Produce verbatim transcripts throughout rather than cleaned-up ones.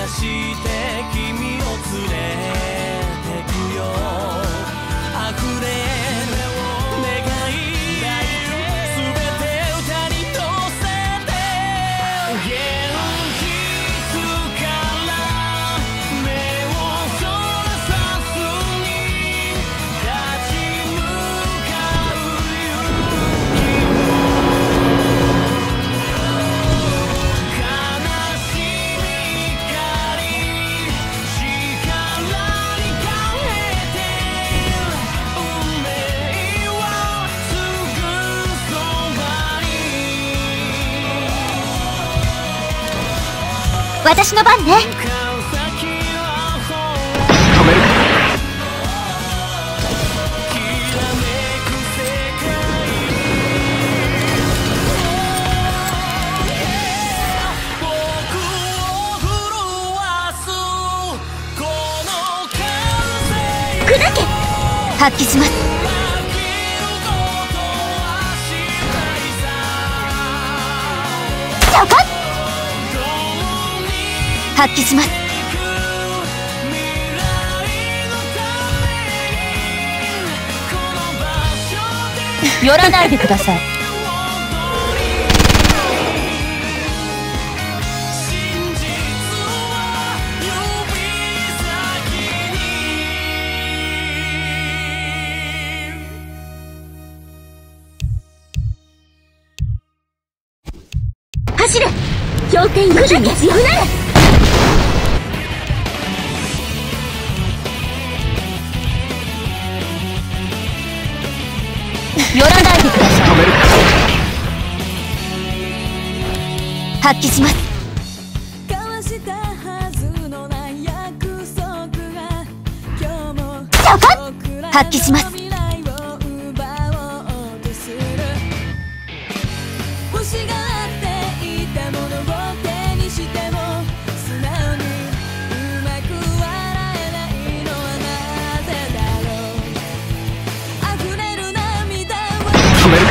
して君を連れてくよ。溢れる願いすべて歌に乗せて現実から目をそらさずに立ち向かう勇気を悲しみ怒り力に変えて運命はすぐそばに。 私の番ね。 向かう先はほ止める。 きらめく世界。僕を震わすこの感性砕け発揮します。 負けることはしないさ。 そこ共に発揮します。 行く未来のためにこの場所で寄らないでください。 真実は指先に。 走れ氷点より強くなれ。寄らないでください。 止める。 発揮します。 交わしたはずのない約束が今日もそこ僕らの発揮します。 未来を奪おうとする。欲しがっていたものを手にしても素直にうまく笑えないのはなぜだろう。溢れる涙は止める。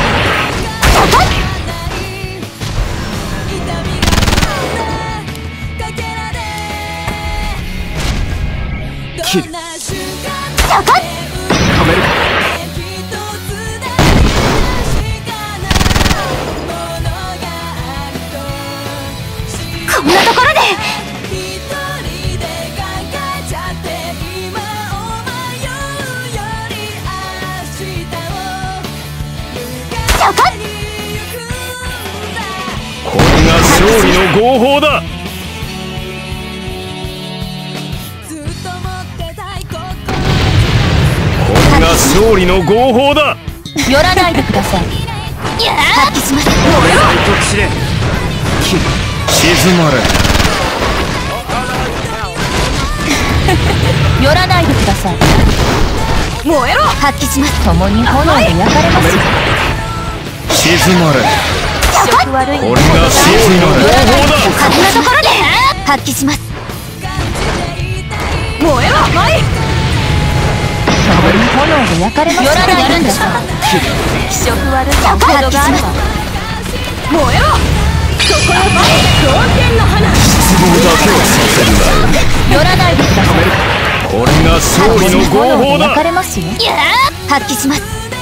切る。 どんな瞬間そこ止める。 一つだけ確かなものがあるとこんなところで一人で考えちゃって今を迷うより明日をそこに行くんだ。 これが勝利の合法だ。 ずっと持ってたい心これが勝利の合法だ。 寄らないでください。発揮します。 最得試練。切る。静まれ。 寄らないでください。燃えろ発揮します。共に炎で焼かれますよ。 静まれ。 気色悪いこれが勝利の合法だ。 こんなところで発揮します。燃えろはい共に炎で焼かれますよ。寄らないでください。気色悪いほどがあるわ。燃えろそこの前同点の花失望だけはさせるなよ。 寄らないでください。 これが勝利の合法だ。 焼かれますよ。発揮します。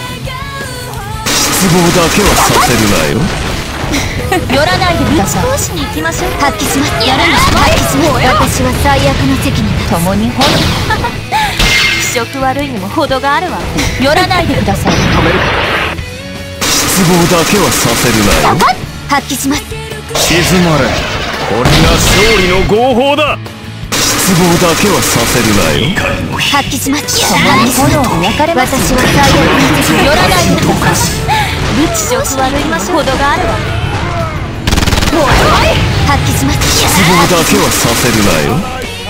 失望だけはさせるなよ。 寄らないでください。少しに行きましょう。発揮します。やらない。発揮します。私は最悪の席に立つ。共に炎。気色悪いにも程があるわ。寄らないでください。 止める。失望だけはさせるなよ。 発揮します。 静まれ。これが勝利の合法だ。失望だけはさせるなよ。 発揮します。共に炎で焼かれます。私は最悪の席に寄らないでください。気色悪いにも程があるわ。発揮します。 失望だけはさせるなよ。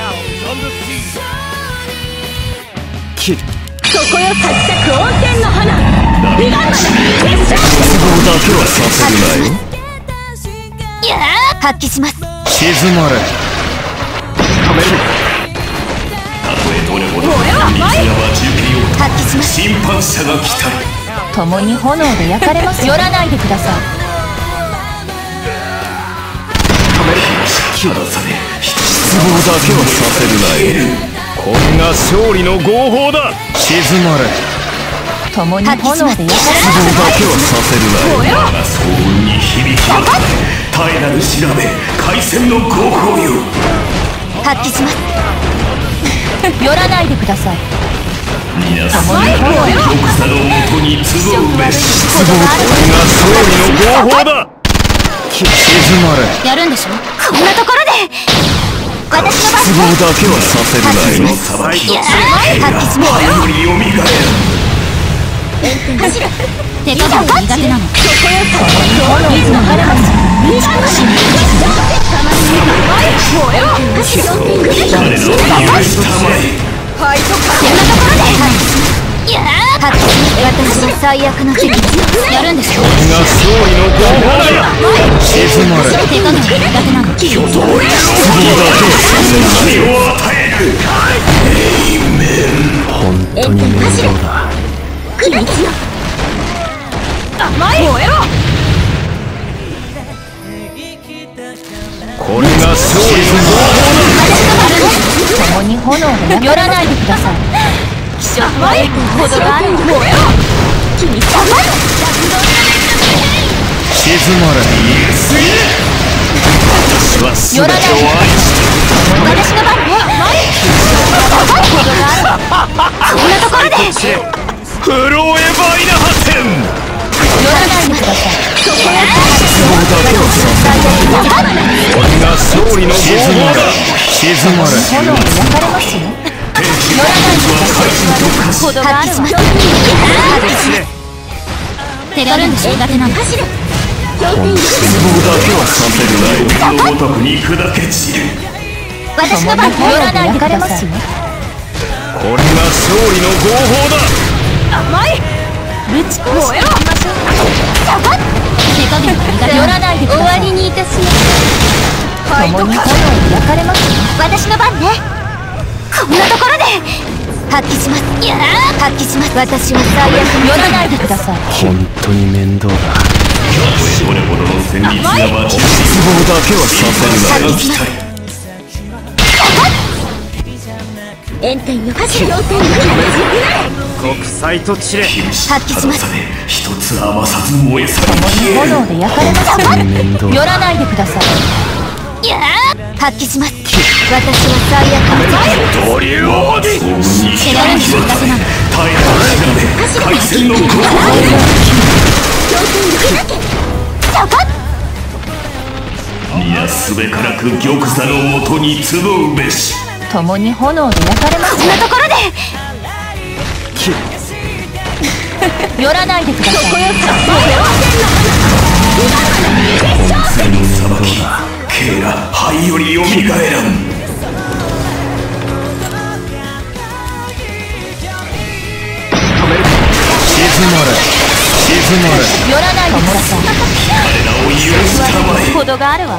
切る。 そこよ咲きたく王権の花。彼岸まで失望だけはさせるなよ。 発揮します。 静まれ。止める。 発揮します。 審判者が来たり。 共に炎で焼かれます。寄らないでください。 止める。切る。失望だけはさせるなよ。これが勝利の合法だ。静まれ。 共に炎で焼かれ失望だけはさせるなよ。 我が騒音に響き渡れ、絶えなる調べ海戦の合法よ。 発揮します。寄らないでください。 皆さんの玉座のもとに集うべし。 失望。これが勝利の合法だ。静まれ。 やるんでしょ。こんなところで私の失望だけはさせるなよ。 裁きいや発揮します。 よりよみがえる。 走る。手加減が苦手なの。そこへ水の流れます。少し燃えろ。 彼らを許したまえ。 こんなところでいやー発揮します。私は最悪の敵です。やるんでしょ。 これが勝利の合法だ。静まれ。 手加減が苦手なの。 挙動失望だけはさせるなよ。を与える。エイメン。 本当に面倒だ。 来るよ。甘い。燃えろ。 これが勝利の合法だ。 共に炎で寄らないでください。気象の悪いほどがある。燃えろ。君様。 静まれ。私は全てを愛してる。 私の番ね。ほどがある。こんなところでフロエバイナハテン。 寄らないでください。そこへ失望だけはさせるなよ。これが勝利の合法だ。静まれ。 炎で焼かれますよ。寄らないでください。ほどがあるわ。手軽に苦手なの。走る。 失望だけはさせるなよ。 のごとくに砕け散る。 私の番寄らないでください。 これが勝利の合法だ。 甘い。ぶち壊しましょう。手加減が苦手。寄らないでください。終わりにいたします。共に炎で焼かれますよ。私の番ね。こんなところで発揮します。いやー発揮します。私は最悪。寄らないでください。 本当に面倒だ。 どれほどの戦慄が待ち失望だけはさせるなよ。 期待。 炎天よ。走る。 国際と知れ。 発揮します。 一つ余さず燃え去り共に炎で焼かれますよ。 面倒寄らないでください。いやー発揮します。私は最悪のドリューオーディ。 手軽に苦手なの。 耐えた調べ海戦の合法。皆すべからく玉座のもとに集うべし。 共に炎で焼かれます。こんなところで寄らないでください。 裁きケイラ灰よりよみがえらん。 静まれ。静まれ。 寄らないでください。 彼らを許したまえ。 ほどがあるわ。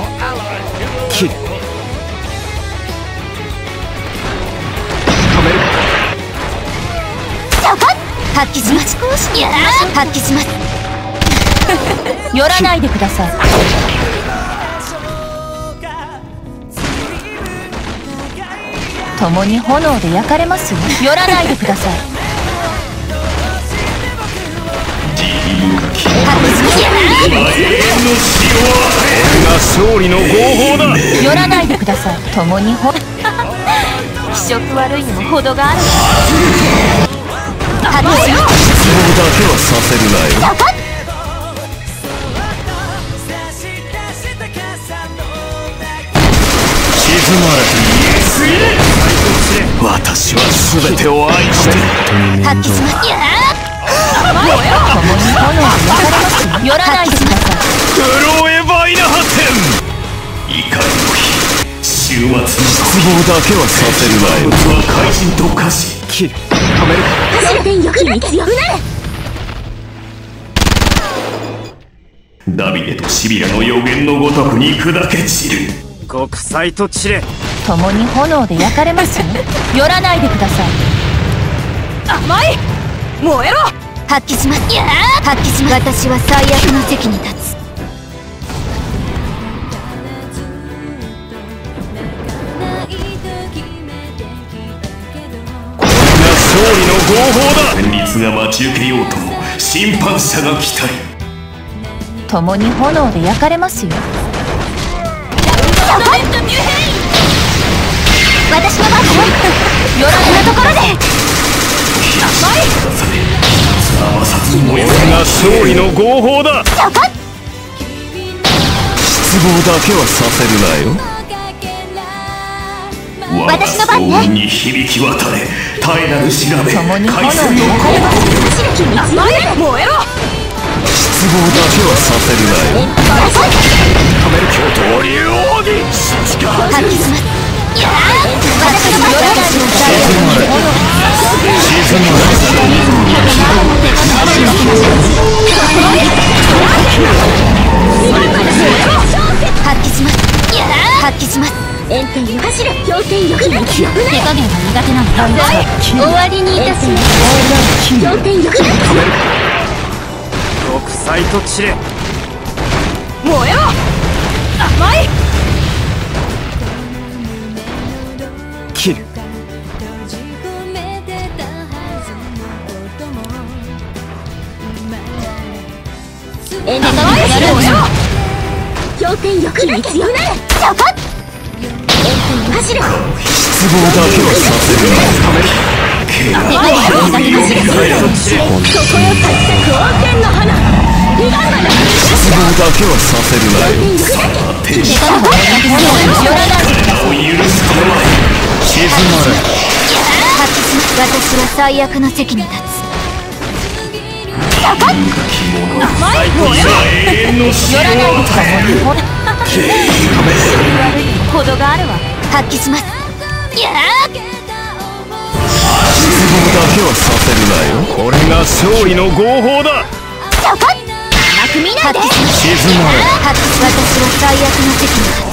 発揮します。発揮します。寄らないでください。共に炎で焼かれますよ。寄らないでください。 永遠の死を与える。 これが勝利の合法だ。 寄らないでください。共にほ気色悪いにも程があるわ。発揮します。 失望だけはさせるなよ。静まれ。私は全てを愛してる。 発揮します。共に炎で焼かれますよ。寄らないでください。 フロエバイナハテン。 怒りの日週末に失望だけはさせるなよ。 物は怪人と化し切る。止める。 走ってんよ。君強くなれ。 ダビデとシビラの予言のごとくに砕け散る。 国際と知れ。 共に炎で焼かれますよ。寄らないでください。甘い。燃えろ。発揮します。発揮します。私は最悪の席に立つ。 ない合法だ。旋律が待ち受けようとも審判者が来たり。 共に炎で焼かれますよ。私の番よ。よらぬところでこれが勝利の合法だ。失望だけはさせるなよ。我が私の番ね。 騒音に響き渡れ、絶えなる調べ、 共に炎海で鮮の焼かれますよ。燃えろ。 失望だけはさせるなよ。止める京都を竜王に力発揮します。私の番よ。 沈まれ発揮します。発揮します。炎天よ走る。氷点よ手加減が苦手なの。終わりにいたします。氷点よ国際と散れ。 燃えろ。甘い。 切る。 炎天がやるんでしょ。氷点よくない強め。そこ。走る。 失望だけはさせるなよ。 手加減が苦手なの。そこよ勝ちたく王権の花。 失望だけはさせるなよ。 手加減が苦手なの。よらないでください。 を許すことは沈まれ。 発揮します。私は最悪の席に立つ。そこ。 最高者永遠の死を与える。 程があるわ。発揮します。いやー。 失望だけはさせるなよ。これが勝利の合法だ。 そこ。甘く見ないで。 沈まれ。 発揮し私は最悪の席に立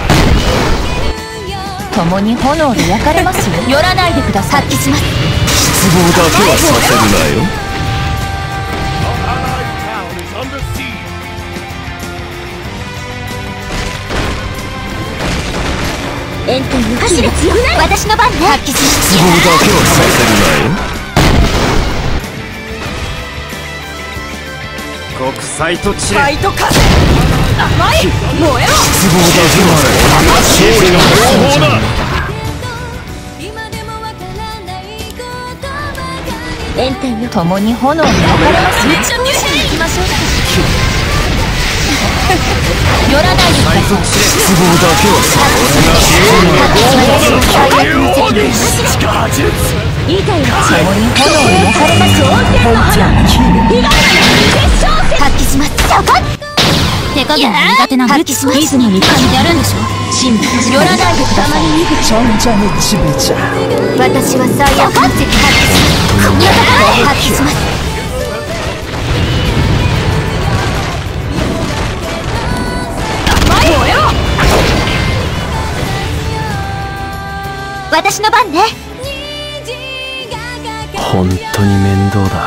つ。共に炎で焼かれますよ。寄らないでください。発揮します。 失望だけはさせるなよ。 炎天よ走る。私の番ね。発揮します。 失望だけはさせるなよ。国際と散れ。 ファイト風。甘い。燃えろ。 失望だけは勝利の合法だ。 炎天よ共に炎に焼かれますよ。行きましょう。寄らないでください。 失望だけはさせるなよ。 いいかよ。共に炎に焼かれますよ。発揮します。手加減が苦手なの。発揮します。リズムに感じてやるんでしょ。寄らないでください。私は最悪の席。発揮します。私の番ね。 本当に面倒だ。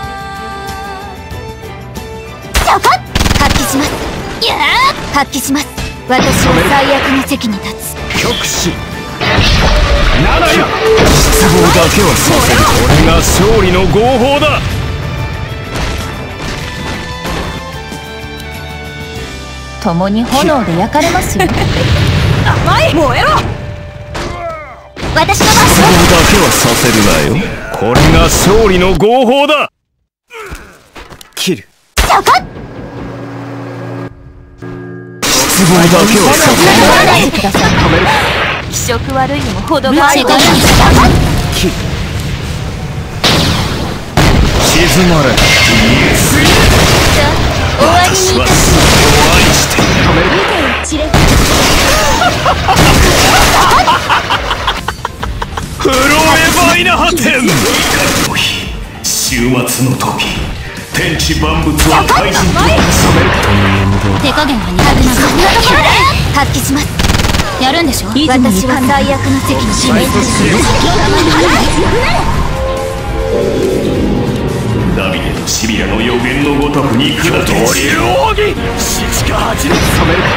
そこ。発揮します。いやー。発揮します。私は最悪の席に立つ。 極死ならや。失望だけはさせる。これが勝利の合法だ。 共に炎で焼かれますよ。甘い。燃えろ。私の番。 失望だけはさせるなよ。これが勝利の合法だ。切る。 そこ。 失望だけはさせるなよ。 気色悪いにも程がある。 切る。沈まれ。 終わりにいたします。 フロエバイナハテン。怒りの日、終末の時、天地万物は怪人と染める。 手加減が苦手なの。発揮します。やるんでしょ。私は最悪の席に指名する。 ダビデとシビラの予言のごとくに下って竜王に七か八で染める。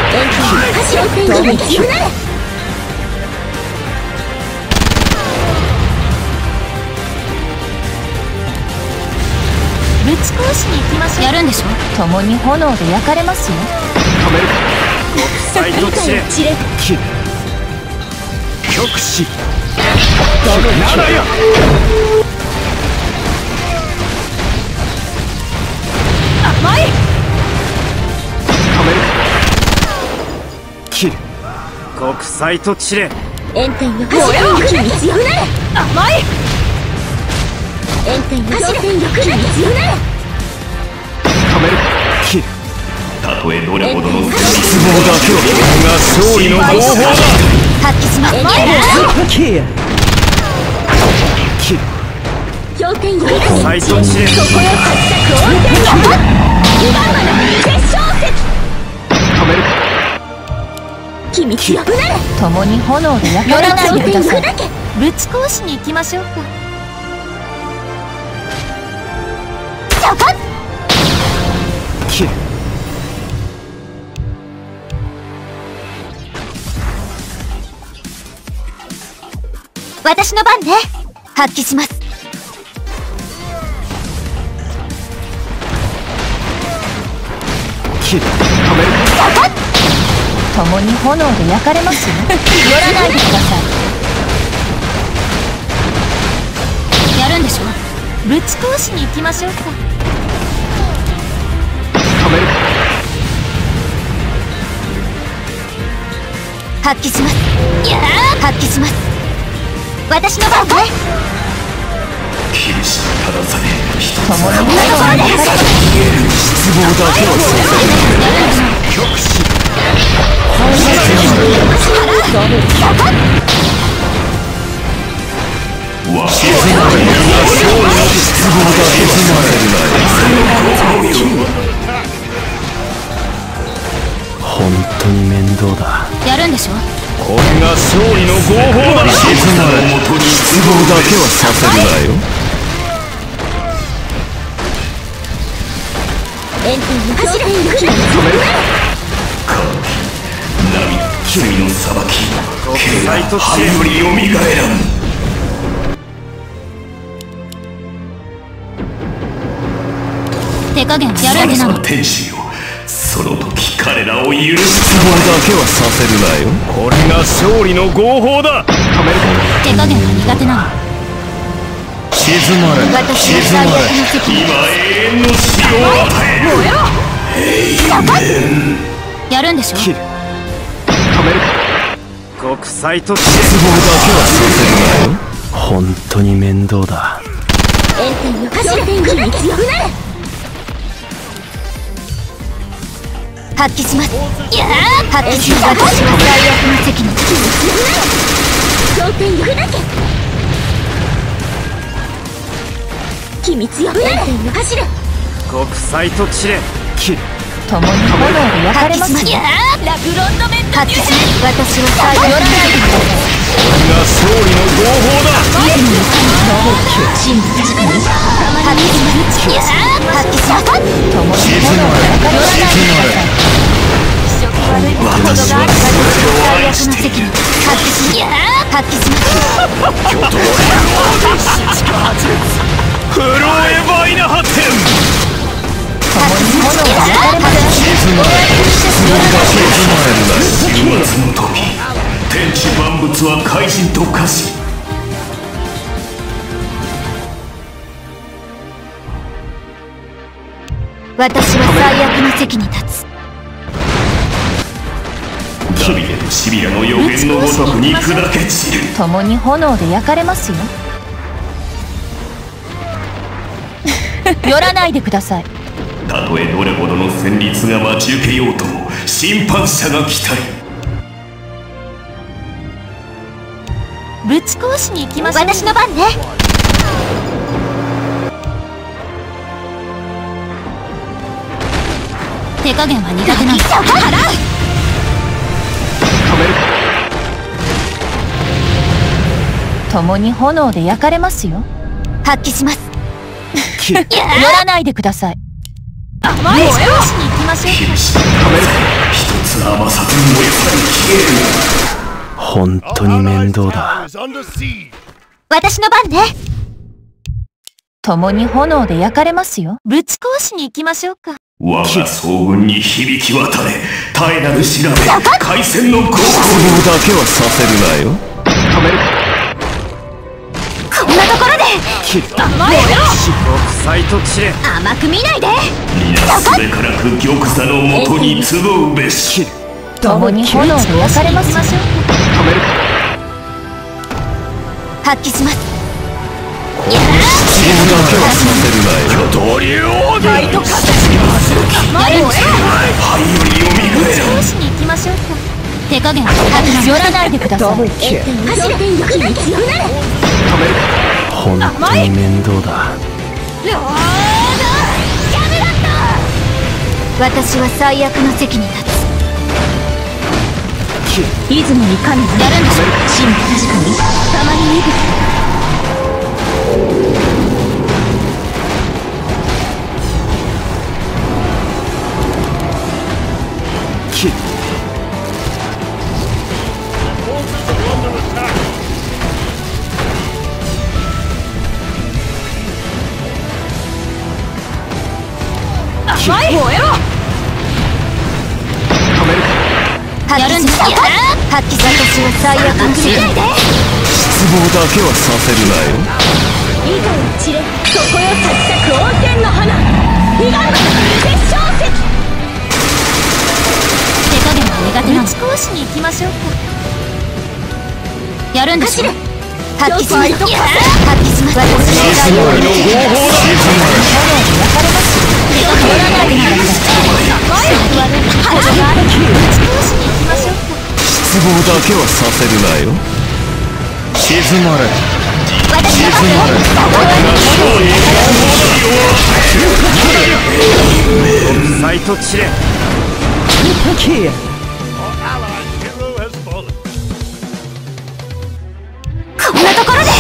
しに行きましょう。やるんでしょ。共に炎で焼かれますよ。 止めるか。極彩と知れ知れ切る極死ならや甘い。 止めるか。切る極彩と知れ炎天よ燃えろ。火に強くなれ。甘い。炎天よ氷天よ火に強くなれ。 止めるか。切るたとえどれほどの失望だけはが勝利の方法だ。 発揮します。 切る切る氷天よ極彩と知れそこよ発着黄天よ今まで決勝戦。 止めるか。 君強くなれ。共に炎で焼かれないでください。ぶち壊しに行きましょうか。そこ切る私の番ね。発揮します。 切る止めるか。 共に炎で焼かれますよ。寄らないでください。やるんでしょ。ぶち壊しに行きましょうか。 止めるか。 発揮します。いやー発揮します。私の番ね。 厳しいたださね一つ共に炎で焼かれます。 失望だけはさせない極死わし沈まれるが勝利の失望だけはさせるな本当に面倒だ。 やるんでしょ。 これが勝利の合法だ。沈まれ元に失望だけはさせるなよ。 炎天に走れ。 止める涙君の裁き極彩と知れよりよみがえらん。 手加減やるんでなの。 天使よその時彼らを許す失望だけはさせるなよ。これが勝利の合法だ。止める手加減が苦手なの。 沈まれ私の沈まれ最悪の責任。 今永遠の死を与える。 やるんでしょ。 切る止める極彩と失望だけはさせるなよ。本当に面倒だ。 炎天よ走れ。火に強くなれ。発揮します。いやー発揮します。私は最悪の責任。氷天よ砕け。君強くなれ。炎天よ走れ。 極彩と知れ切る共に炎で焼かれますよ。いやーラグロンドメント発揮します。私は最悪の責任。 これが勝利の合法だ。 神の真実時間に発揮します。いやー発揮します。共に炎で焼かれないでください。気色悪いことがあった私は最悪の責任。発揮します。いやー発揮します。 巨頭フロエバイナ発展共に炎で焼かれます。 沈まれ沈まれるな終末の時天地万物は怪人と化し私は最悪の席に立つ。 ダビデとシビラの予言のごとくに砕け散る。 共に炎で焼かれますよ。寄らないでください。 たとえどれほどの旋律が待ち受けようとも審判者が来たりぶち壊しに行きましょう。私の番ね。手加減は苦手なの。共に炎で焼かれますよ。発揮します。寄らないでください。甘いぶち壊しに行きましょう。 厳しいため一つ余さず燃えさえ消える。本当に面倒だ。 私の番ね。 共に炎で焼かれますよ。ぶち壊しに行きましょうか。 我が総軍に響き渡れ、絶えなる調べ、海戦の合法だけはさせるなよ。止める。 こんなところで甘いよ。 国際と知れ。 甘く見ないで。 皆すべからく玉座のもとに集うべし。 共に炎で焼かれますよ。 止める。 発揮します。 この質問だけはさせるなよ。巨刀流王だ。ファイト勝て。 やるんですよ。 はいよりよみがえる。 少しに行きましょうか。手加減寄らないでください。 本当に面倒だ。 私は最悪の席に立つ。出雲に神がやるんでしょ。真も確かにたまにいく。燃えろ。やるんですよ。発揮。私は最悪の世界で失望だけはさせるなよ。 以後の地れ、そこよ咲き咲く温泉の花。彼岸決勝石。手加減が苦手なの。打ち壊しに行きましょうか。やるんですよ。発揮します。発揮します。私は最悪の地れ。炎に焼かれますよ。手が通らないでください。打ち壊しに行きましょうか。 失望だけはさせるなよ。沈まれ。 私の国際と知れ。 こんなところで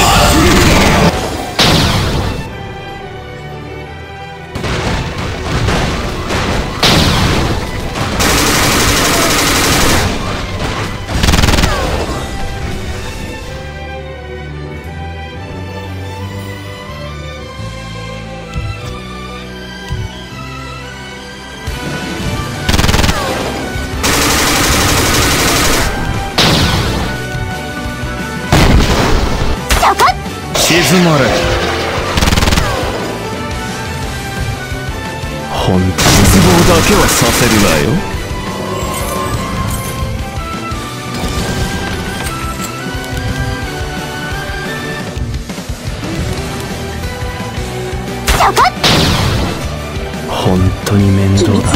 沈まれ。本当に失望だけはさせるなよ。本当に面倒だ。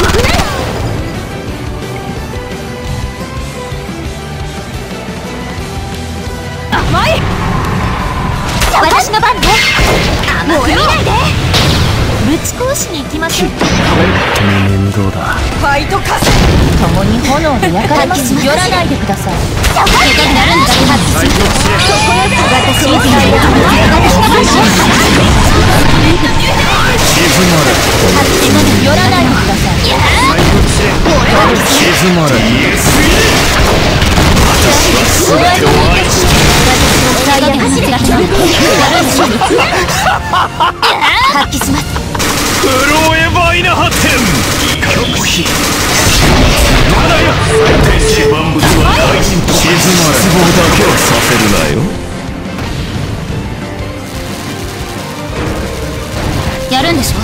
甘い。私の番ね。甘く見ないで。ぶち壊しに行きましょう。 本当に面倒だ。 ファイトカス。共に炎で焼かれます。寄らないでください。手加減やるんですよ。発揮します。そこよ。私の番ね。私の番ね。 沈まれ。 手加減寄らないでください。 沈まれ。私は全てを愛し最悪の手が決まる。発揮します。 震えばいな果てん。極秘。まだや。天使万物は大人と沈まれ。失望だけはさせるなよ。 やるんでしょ。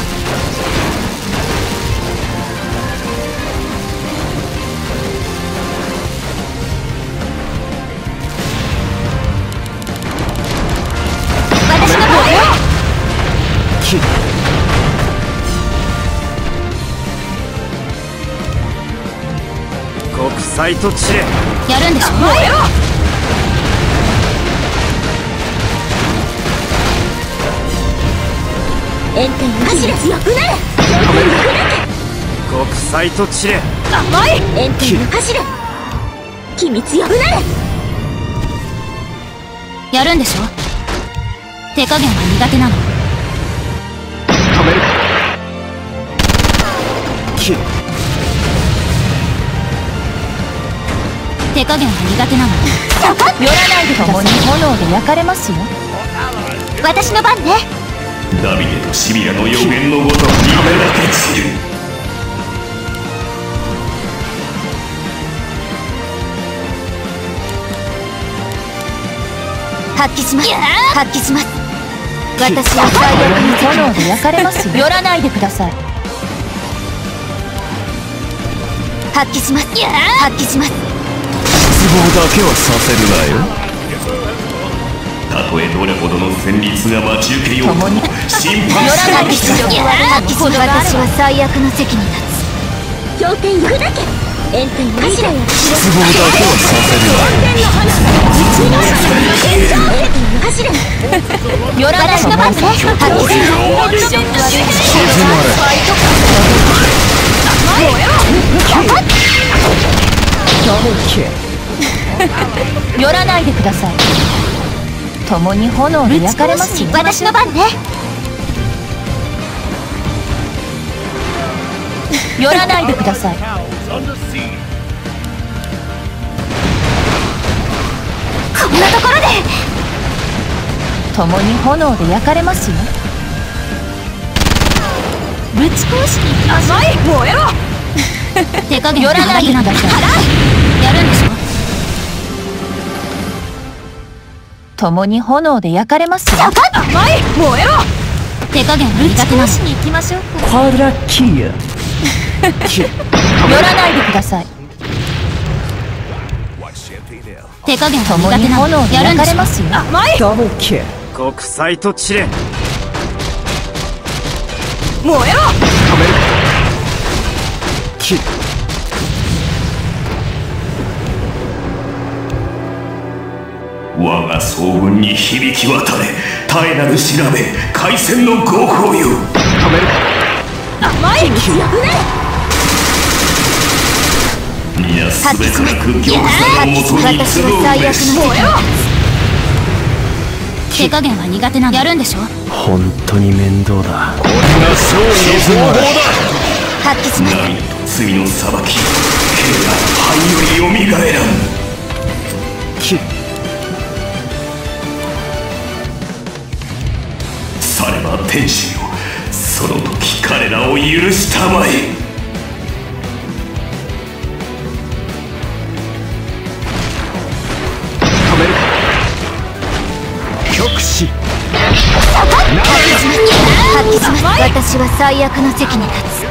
私の番よ。 国際と知れ。 やるんでしょ。炎天走れ。強くなれ。 国際と知れ。 甘い。炎天走れ。君強くなれ。やるんでしょ。手加減は苦手なの。 止める。 手加減は苦手なの。寄らないでください。共に炎で焼かれますよ。私の番ね。 ダビデとシビラの予言のごとくに砕け散る。 発揮します。発揮します。私は最悪に炎で焼かれますよ。寄らないでください。発揮します。発揮します。 失望だけはさせるなよ。たとえどれほどの戦慄が待ち受けようとも審判者が来た。 私は最悪の席に立つ。氷点砕け。炎天を走れ。 失望だけはさせるなよ。 走れ。寄らないの番ね。発揮する。 静まれ。 寄らないでください。共に炎で焼かれますよ。私の番ね。寄らないでください。こんなところで共に炎で焼かれますよ。ぶち壊しに行きましょう。燃えろ。手加減寄らないでください。やるんでしょ。共に炎で焼かれますよ。甘い。燃えろ。手加減は苦手なの。ぶち壊しに行きましょう。 ハラキヤ。 寄らないでください。手加減は苦手なの。炎で焼かれますよ。甘い。 ダブルキル。国際とチレ。 燃えろ。 キル。我が総軍に響き渡れ、絶えなる調べ、海戦の合法よ。 甘い。 皆すべからく玉座のもとに集うべし。 手加減は苦手なの。やるんでしょ。 本当に面倒だ。これが勝利の方法だ。 発揮します。 涙と罪の裁き、兵が灰よりよみがえらん。きされば天使よ、その時彼らを許したまえ。極死。 発揮します。私は最悪の席に立つ。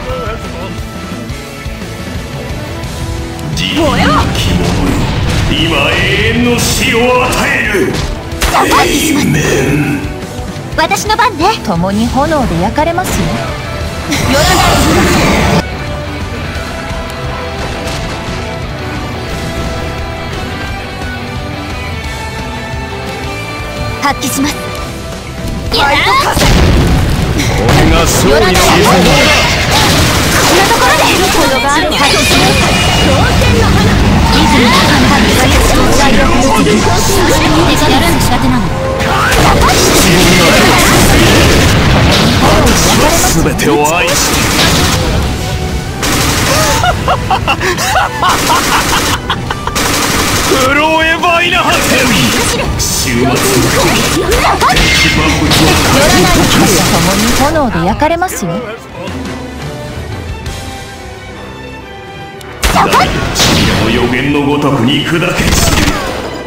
自分の着物よ、今永遠の死を与える。エイメン。 私の番ね。共に炎で焼かれますよ。寄らないでください。発揮します。やらー。 これが勝利の方法だ。 こんなところで程がある。発揮します。同点の花。リズムが感じ私の最悪の敵。手がやるんで仕方なの。 すべてを愛してフロエバイナハテン。終末の敵敵万物を怪人と化す。 共に炎で焼かれますよ。 ダビデとシビラの予言のごとくに砕け散る。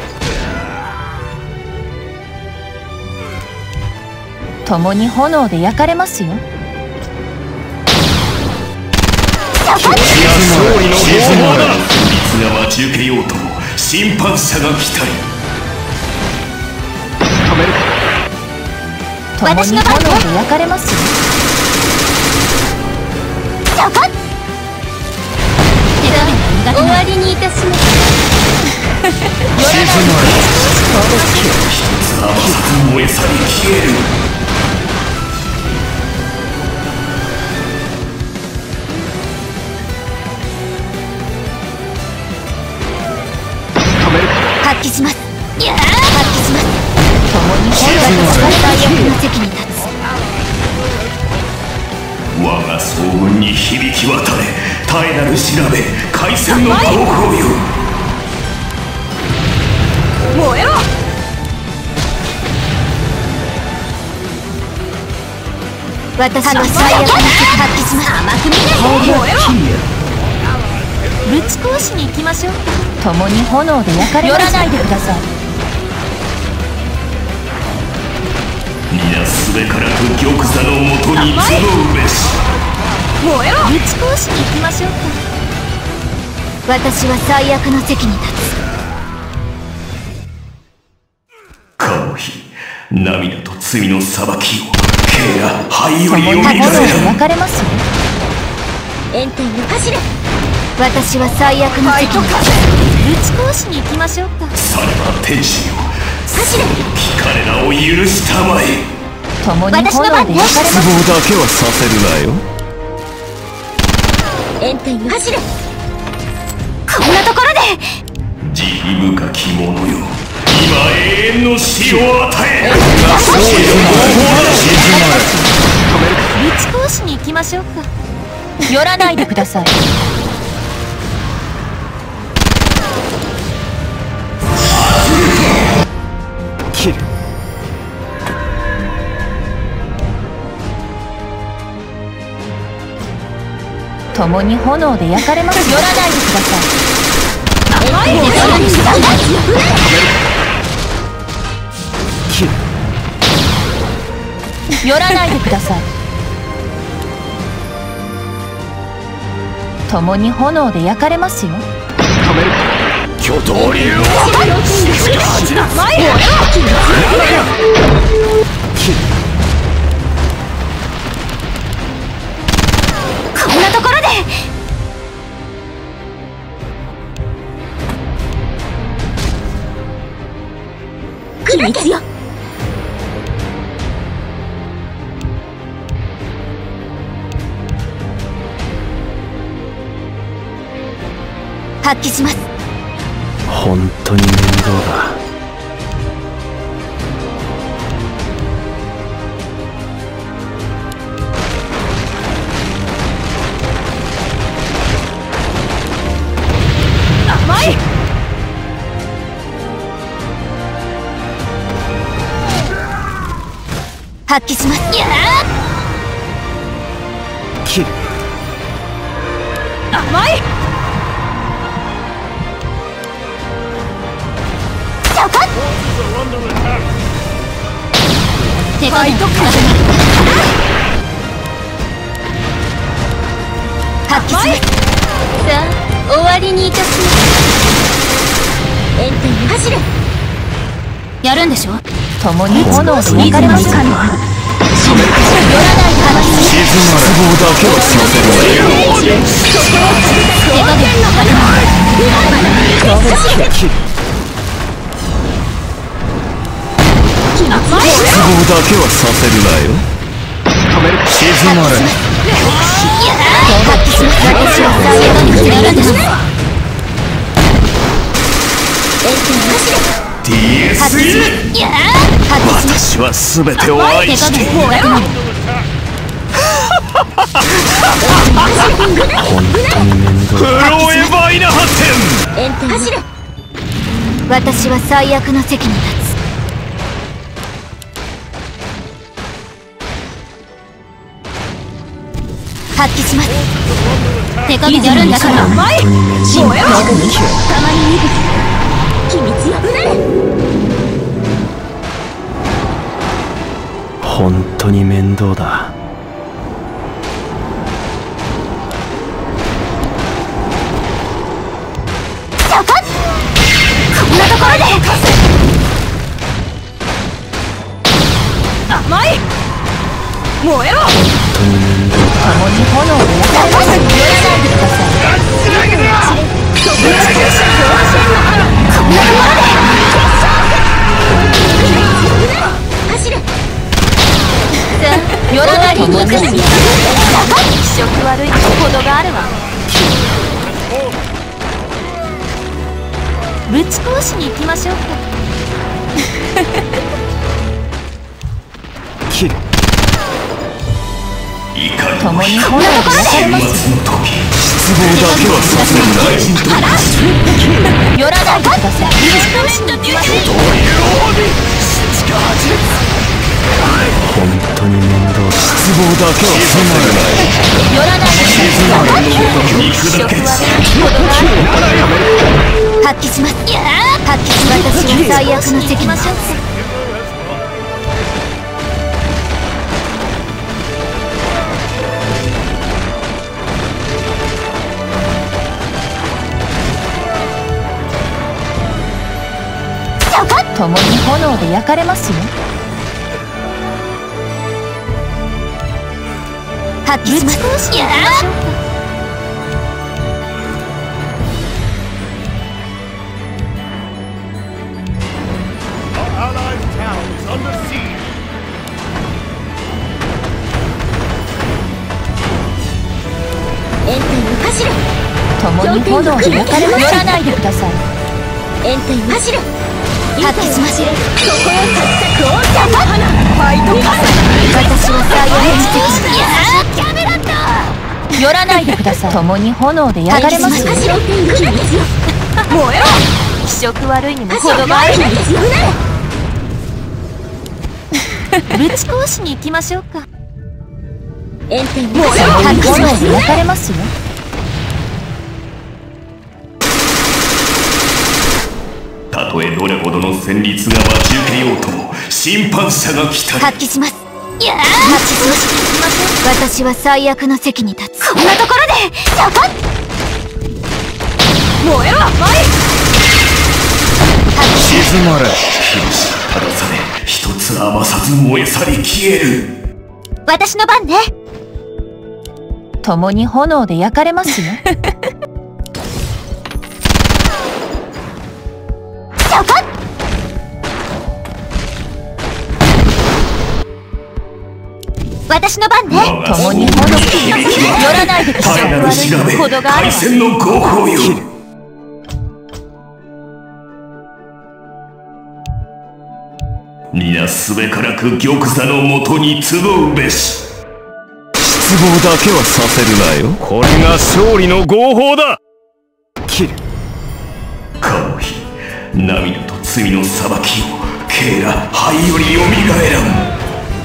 共に炎で焼かれますよ。 勝利の方法だ。律が待ち受けようとも審判者が来たり。 共に炎で焼かれますよ。終わりにいたします。 静まれ。一つ余さず燃え去り消える。 発揮します。発揮します。共に炎が最悪の席に立つ。 我が総軍に響き渡れ、絶えなる調べ、海戦の合法よ。 燃えろ。 私は最悪の発揮します。甘く見ない。ぶち壊しに行きましょう。共に炎で焼かれます。寄らないでください。 皆すべからく玉座のもとに集うべし。 燃えろ。ぶち壊しに行きましょうか。私は最悪の席に立つ。 かの日、涙と罪の裁きを毛や灰よりよみがえ炎でる。 焼かれますよ。炎天を走れ。私は最悪の席に立つ。ぶち壊しに行きましょうか。 されば天使よ、走れ。彼らを許したまえ。 共に炎で焼かれます。 絶望だけはさせるなよ。 炎天を走れ。こんなところで。 慈悲深き者よ、今永遠の死を与え。 ぶち壊しに行きましょうか。寄らないでください。 切る。 共に炎で焼かれます。寄らないでください。寄らないでください。共に炎で焼かれますよ。 巨頭竜はこんなところで。秘密よ。発揮します。 本当に面倒だ。 甘い。発揮します。いや切る。 甘い。そこ。手加減。発揮します。さあ、終わりにいたします。炎天に走れ。やるんでしょ。共に炎で焼かれますか。寄らない話。 静まれ。絶望だけはさせるなよ。 手加減の勝切る。絶望だけはさせるなよ。静まれ。 私は最悪にやるんでしょ。 ディエスイ。私は全てを愛している。本当に面倒。フロエバイナ発展。 走れ。私は最悪の席に立つ。発揮します。手加減やるんだから。 本当に面倒。 燃えろ。たまに秘密よ。 本当に面倒だ。 そこ。こんなところで。甘い。燃えろ。 本当に面倒だ。 共に炎で焼かれます。寄らないでください。こんなところで。走れ。寄らないでください。気色悪いほどがあるわ。ぶち壊しに行きましょうか。 切る。 共に炎で焼かれます。 失望だけはさせない。 寄らないでください。ぶち壊しに行きましょう。 本当に面倒。失望だけはさせるなよ。 寄らないで肉だけ発揮します。発揮します。私は最悪の責任。共に炎で焼かれますよ。発揮します。や共に炎で焼かれます。寄らないでください。エンテイ走る。発揮します。そこを立ってクオーターの花ファイトカス。私は最悪に敵します。キャメラット寄らないでください。共に炎で焼かれますよ。燃えろ。気色悪いにも程があるのですよ。ぶち壊しに行きましょうか。エンテイ燃えろ。発揮します。焼かれますよ。 たとえどれほどの戦慄が待ち受けようとも審判者が来た。 発揮します。いやー、発揮します。私は最悪の席に立つ。こんなところでそこ燃えろ。 静まれ。広しただされ一つ余さず燃え去り消える。 私の番ね。共に炎で焼かれますよ。私の番ね。共に炎で寄らないでください。悪いほどがある。 海戦の合法よ。皆すべからく玉座のもとに集うべし。失望だけはさせるなよ。これが勝利の合法だ。切る。かの日涙と罪の裁きをケーラ灰よりよみがえらん。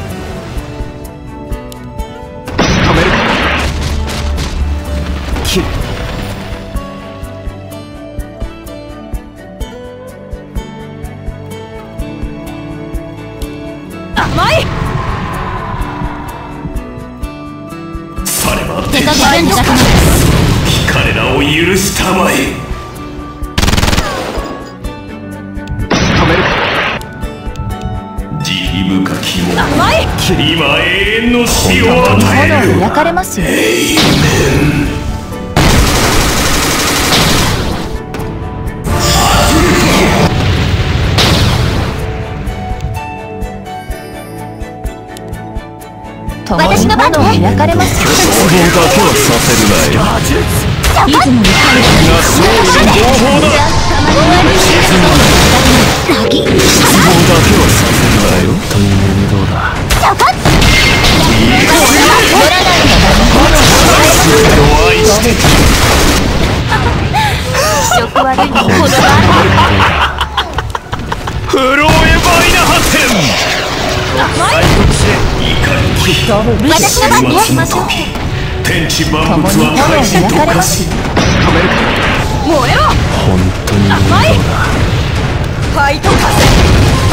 甘い。 されば手加減だ。 彼らを許したまえ。慈悲深きも今永遠の死を与える。 焼かれますよ。 エイメン。 私の番ね。焼かれますよ。 失望だけはさせるなよ。 いつもの勝利の合法だ。失望だけはさせるなよ。という面倒だ。愛して気色悪いにほどがある。 フローエバイナ発展。 私の番ね。 天地万物は大事と化し燃えろ。 本当に面倒だ。 ファイトカス。